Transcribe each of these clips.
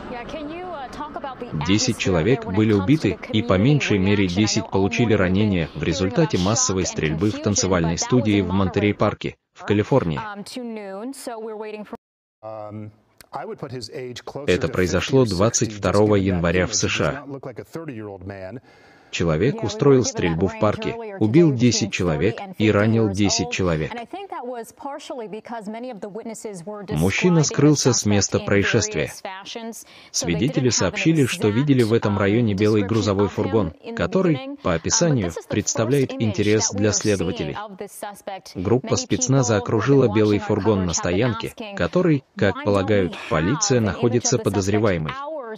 10 человек были убиты, и по меньшей мере 10 получили ранения в результате массовой стрельбы в танцевальной студии в Монтерей-парке, в Калифорнии. Это произошло 22 января в США. Человек устроил стрельбу в парке, убил 10 человек и ранил 10 человек. Мужчина скрылся с места происшествия. Свидетели сообщили, что видели в этом районе белый грузовой фургон, который, по описанию, представляет интерес для следователей. Группа спецназа окружила белый фургон на стоянке, который, как полагают, полиция находится подозреваемый.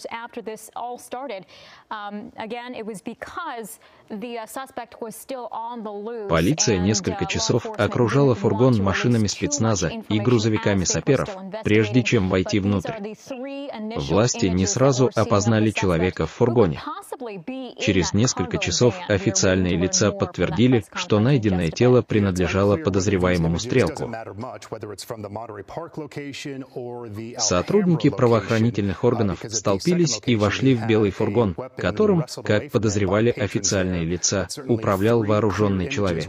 Полиция несколько часов окружала фургон машинами спецназа и грузовиками саперов, прежде чем войти внутрь. Власти не сразу опознали человека в фургоне. Через несколько часов официальные лица подтвердили, что найденное тело принадлежало подозреваемому Стрелку. Сотрудники правоохранительных органов столпились и вошли в белый фургон, которым, как подозревали официальные лица, управлял вооруженный человек.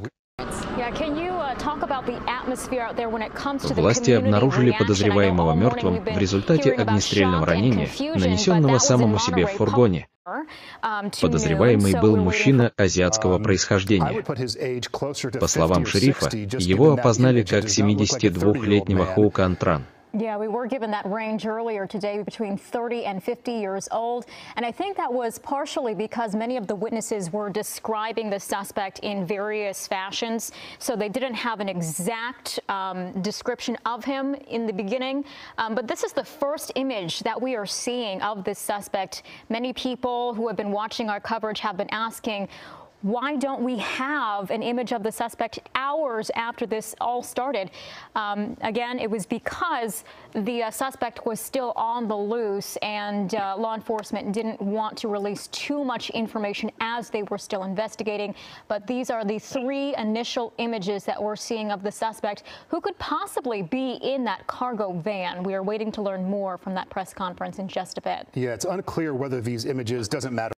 Власти обнаружили подозреваемого мертвым в результате огнестрельного ранения, нанесенного самому себе в фургоне. Подозреваемый был мужчина азиатского происхождения. По словам шерифа, его опознали как 72-летнего Хоу Кан Тран. Yeah, we were given that range earlier today, between 30 and 50 years old. And I think that was partially because many of the witnesses were describing the suspect in various fashions. So they didn't have an exact description of him in the beginning. But this is the first image that we are seeing of this suspect. Many people who have been watching our coverage have been asking, why don't we have an image of the suspect hours after this all started? Again, it was because the suspect was still on the loose, and law enforcement didn't want to release too much information as they were still investigating. But these are the 3 initial images that we're seeing of the suspect, who could possibly be in that cargo van. We are waiting to learn more from that press conference in just a bit. Yeah, it's unclear whether these images, doesn't matter.